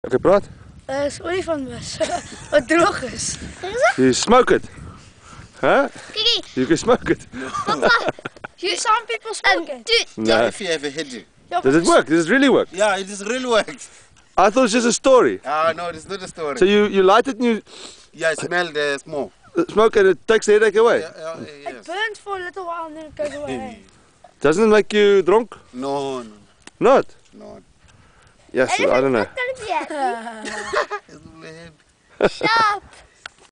Okay, praat. Is olifantbos wat droog is. You smoke it. Huh? Kiki. You can smoke it. Some people smoke it. Dude. No. Yeah, if you have a headache. Does it work? Does it really work? Yeah, it is really works. I thought it was just a story. No, it's not a story. So you light it and you Yeah, smell the smoke. smoke and it takes the headache away. It Yes. burns for a little while and then it goes away. Doesn't it make you drunk? No. Not? No. Yes, I don't know. Gonna be happy. It's really happy. Stop.